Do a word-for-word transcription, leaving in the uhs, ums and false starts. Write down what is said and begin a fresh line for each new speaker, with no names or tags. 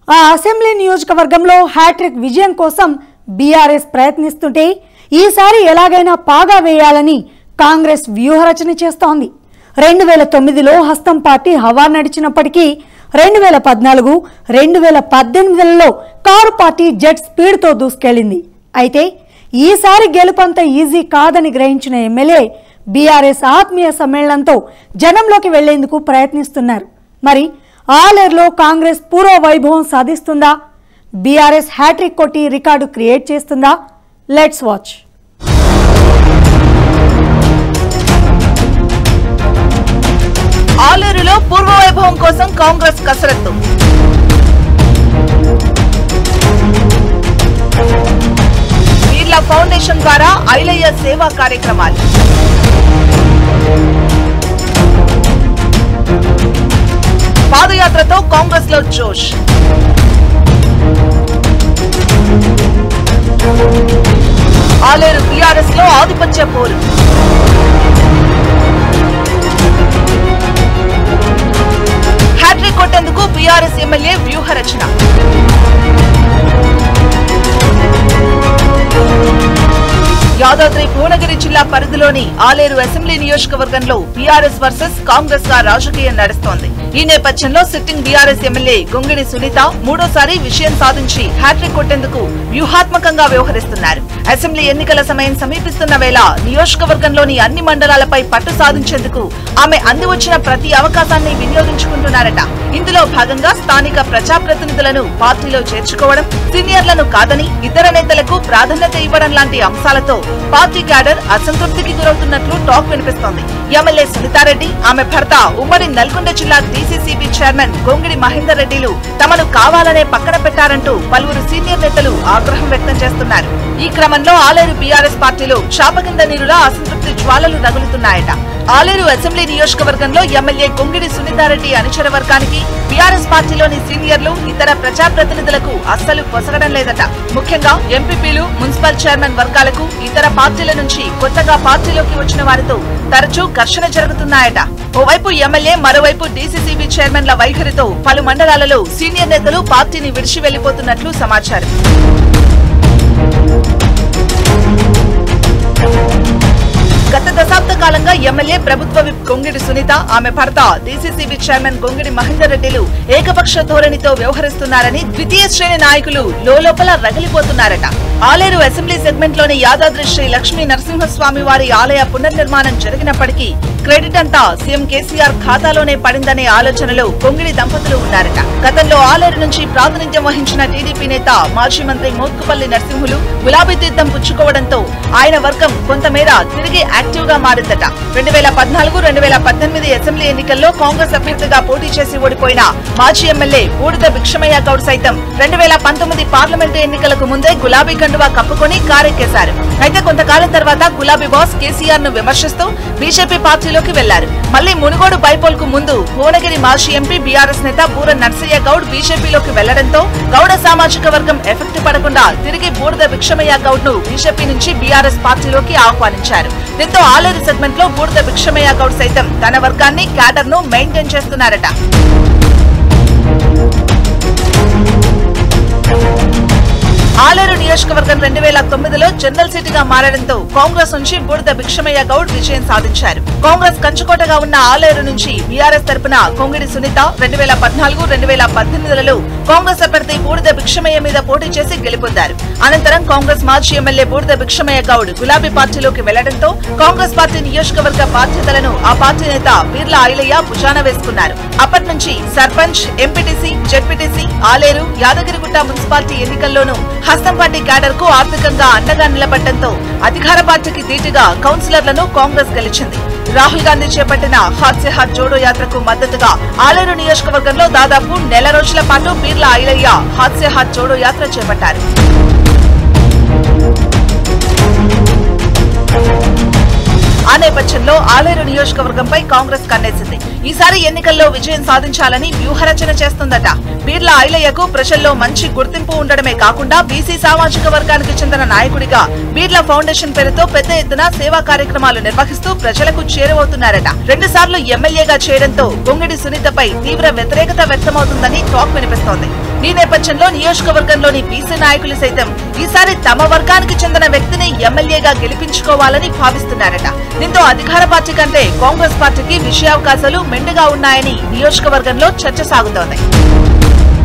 ఆ అసెంబ్లీ నియోజకవర్గంలో హ్యాట్రిక్ విజయం కోసం బీఆర్ఎస్ ప్రయత్నిస్తుంటే ఈసారి ఎలాగైనా పాగా వేయాలని కాంగ్రెస్ వ్యూహరచన చేస్తోంది. రెండు వేల తొమ్మిదిలో హస్తం పార్టీ హవా నడిచినప్పటికీ రెండు వేల పద్నాలుగు రెండు వేల పద్దెనిమిదిలలో కారు పార్టీ జెట్ స్పీడ్తో దూసుకెళ్లింది. అయితే ఈసారి గెలుపంత ఈజీ కాదని గ్రహించిన ఎమ్మెల్యే బీఆర్ఎస్ ఆత్మీయ సమ్మేళనంతో జనంలోకి వెళ్లేందుకు ప్రయత్నిస్తున్నారు. మరి ఆలేరులో కాంగ్రెస్ పూర్వ వైభవం సాధిస్తుందా? బీఆర్ఎస్ హ్యాట్రిక్ కొట్టి రికార్డు క్రియేట్ చేస్తుందా? Let's watch.
ఆలేరులో పూర్వ వైభవం కోసం కాంగ్రెస్ కసరత్తు. బిర్లా ఫౌండేషన్ ద్వారా ఐలయ్య సేవా కార్యక్రమాలు. పాదయాత్రతో కాంగ్రెస్ లో జోష్. ఆలేరు బీఆర్ఎస్ లో ఆధిపత్య పోరు. హ్యాట్రిక్ కొట్టేందుకు బీఆర్ఎస్ ఎమ్మెల్యే వ్యూహ రచన. యాదాద్రి భువనగిరి జిల్లా పరిధిలోని ఆలేరు అసెంబ్లీ నియోజకవర్గంలో బీఆర్ఎస్ వర్సెస్ కాంగ్రెస్ గా రాజకీయం నడుస్తోంది. ఈ నేపథ్యంలో sitting BRS MLA Gongidi Sunitha మూడోసారి విజయం సాధించి హ్యాట్రిక్ కొట్టేందుకు వ్యూహాత్మకంగా వ్యవహరిస్తున్నారు. అసెంబ్లీ ఎన్నికల సమయం సమీపిస్తున్న వేళ నియోజకవర్గంలోని అన్ని మండలాలపై పట్టు సాధించేందుకు ఆమె అందివచ్చిన ప్రతి అవకాశాన్ని వినియోగించుకుంటున్నారట. ఇందులో భాగంగా స్థానిక ప్రజాప్రతినిధులను పార్టీలో చేర్చుకోవడం, సీనియర్లను కాదని ఇతర నేతలకు ప్రాధాన్యత ఇవ్వడం లాంటి అంశాలతో పార్టీ క్యాడర్ అసంతృప్తికి గురవుతున్నట్లు టాక్ వినిపిస్తోంది. ఎమ్మెల్యే సునీతారెడ్డి, ఆమె భర్త ఉమ్మడి నల్గొండ జిల్లా డీసీసీబీ చైర్మన్ గొంగిడి మహేందర్ రెడ్డిలు తమను కావాలనే పక్కన పెట్టారంటూ పలువురు సీనియర్ నేతలు ఆగ్రహం వ్యక్తం చేస్తున్నారు. ఈ క్రమంలో ఆలేరు బీఆర్ఎస్ పార్టీలో చాపకింద నీరులా అసంతృప్తి జ్వాలలు రగులుతున్నాయట. ఆలేరు అసెంబ్లీ నియోజకవర్గంలో ఎమ్మెల్యే గొంగిడి సునీతారెడ్డి అనుచర వర్గానికి బీఆర్ఎస్ పార్టీలోని సీనియర్లు, ఇతర ప్రజాప్రతినిధులకు అస్సలు పొసగడం లేదట. ముఖ్యంగా ఎంపీపీలు, మున్సిపల్ చైర్మన్ వర్గాలకు ఇతర పార్టీల నుంచి కొత్తగా పార్టీలోకి వచ్చిన వారితో తరచూ ఘర్షణ జరుగుతున్నాయట. ఓవైపు ఎమ్మెల్యే, మరోవైపు డీసీసీబీ చైర్మన్ల వైఖరితో పలు మండలాలలో సీనియర్ నేతలు పార్టీని విడిచి వెళ్లిపోతున్నట్లు సమాచారం. గత దశాబ్ద కాలంగా ఎమ్మెల్యే, ప్రభుత్వ విప్ గొంగిడి సునీత, ఆమె భర్త డీసీసీబీ చైర్మన్ గొంగిడి మహేందర్ రెడ్డిలు ఏకపక్ష ధోరణితో వ్యవహరిస్తున్నారని ద్వితీయ శ్రేణి నాయకులు లోలోపల రగిలిపోతున్నారట. ఆలేరు అసెంబ్లీ సెగ్మెంట్ లోని యాదాద్రి శ్రీ లక్ష్మీ నరసింహస్వామి వారి ఆలయ పునర్నిర్మాణం జరిగినప్పటికీ క్రెడిట్ అంతా సీఎం కేసీఆర్ ఖాతాలోనే పడిందనే ఆలోచనలో గొంగిడి దంపతులు ఉన్నారట. గతంలో ఆలేరు నుంచి ప్రాతినిధ్యం వహించిన టీడీపీ నేత, మాజీ మంత్రి మోత్కుపల్లి నరసింహులు గులాబీ తీర్థం పుచ్చుకోవడంతో ఆయన వర్గం కొంతమేర తిరిగి యాక్టివ్ గా మారిందట. రెండు వేల పద్నాలుగు రెండు వేల పద్దెనిమిది అసెంబ్లీ ఎన్నికల్లో కాంగ్రెస్ అభ్యర్థిగా పోటీ చేసి ఓడిపోయిన మాజీ ఎమ్మెల్యే బూడిద భిక్షమయ్య గౌడ్ సైతం రెండు వేల పంతొమ్మిది పార్లమెంటు ఎన్నికలకు ముందే గులాబీ కండువా కప్పుకొని కారెక్కేశారు. అయితే కొంతకాలం తర్వాత గులాబీ బాస్ కేసీఆర్ ను విమర్శిస్తూ బీజేపీ పార్టీలోకి వెళ్లారు. మళ్లీ మునుగోడు బైపోల్ కు ముందు భువనగిరి మాజీ ఎంపీ బీఆర్ఎస్ నేత బూర నర్సయ్య గౌడ్ బీజేపీలోకి వెళ్లడంతో గౌడ సామాజిక వర్గం ఎఫెక్ట్ పడకుండా తిరిగి బూడిద భిక్షమయ్య గౌడ్ ను బీజేపీ నుంచి బీఆర్ఎస్ పార్టీలోకి ఆహ్వానించారు. దీంతో ఆలేరు సెగ్మెంట్ లో బూడిద భిక్షమయ్య గౌడ్ సైతం తన వర్గాన్ని, క్యాడర్ ను మెయింటైన్ చేస్తున్నారట. ఆలేరు నియోజకవర్గం రెండు వేల తొమ్మిదిలో జనరల్ సీట్ గా మారడంతో కాంగ్రెస్ నుంచి బూడిద భిక్షమయ్య గౌడ్ విజయం సాధించారు. కాంగ్రెస్ కంచుకోటగా ఉన్న ఆలేరు నుంచి బీఆర్ఎస్ తరపున గొంగిడి సునీత రెండు వేల పద్నాలుగు రెండు వేల పద్దెనిమిదిలలో కాంగ్రెస్ అభ్యర్థి బూడిద భిక్షమయ్య మీద పోటీ చేసి గెలుపొందారు. అనంతరం కాంగ్రెస్ మాజీ ఎమ్మెల్యే బూడిద భిక్షమయ్య గౌడ్ గులాబీ పార్టీలోకి వెళ్లడంతో కాంగ్రెస్ పార్టీ నియోజకవర్గ బాధ్యతలను ఆ పార్టీ నేత బిర్లా ఐలయ్య భుజాన వేసుకున్నారు. అప్పటి నుంచి sarpanch, MPTC, ZPTC, Aleru, Yadagirigutta municipality ఎన్నికల్లోనూ హస్తం పార్టీ క్యాడర్ కు ఆర్థికంగా అండగా నిలబడటంతో అధికార పార్టీకి ధీటుగా కౌన్సిలర్లను కాంగ్రెస్ గెలిచింది. రాహుల్ గాంధీ చేపట్టిన హాత్ సే హాత్ జోడో యాత్రకు మద్దతుగా ఆలేరు నియోజకవర్గంలో దాదాపు నెల రోజుల పాటు బిర్లా ఐలయ్య హాత్ సే హాత్ జోడో యాత్ర చేపట్టారు. ఆ నేపథ్యంలో ఆలేరు నియోజకవర్గంపై కాంగ్రెస్ కన్నేసింది. ఈసారి ఎన్నికల్లో విజయం సాధించాలని వ్యూహరచన చేస్తుందట. బీర్ల ఐలయ్యకు ప్రజల్లో మంచి గుర్తింపు ఉండడమే కాకుండా బీసీ సామాజిక వర్గానికి చెందిన నాయకుడిగా బీర్ల ఫౌండేషన్ పేరుతో పెద్ద ఎత్తున సేవా కార్యక్రమాలు నిర్వహిస్తూ ప్రజలకు చేరువవుతున్నారట. రెండు సార్లు ఎమ్మెల్యేగా చేయడంతో గొంగిడి సునీతపై తీవ్ర వ్యతిరేకత వ్యక్తమవుతుందని టాక్ వినిపిస్తోంది. ఈ నేపథ్యంలో నియోజకవర్గంలోని బీసీ నాయకులు సైతం ఈసారి తమ వర్గానికి చెందిన వ్యక్తిని ఎమ్మెల్యేగా గెలిపించుకోవాలని భావిస్తున్నారట. దీంతో అధికార పార్టీ కంటే కాంగ్రెస్ పార్టీకి విజయావకాశాలు మెండుగా ఉన్నాయని నియోజకవర్గంలో చర్చ సాగుతోంది.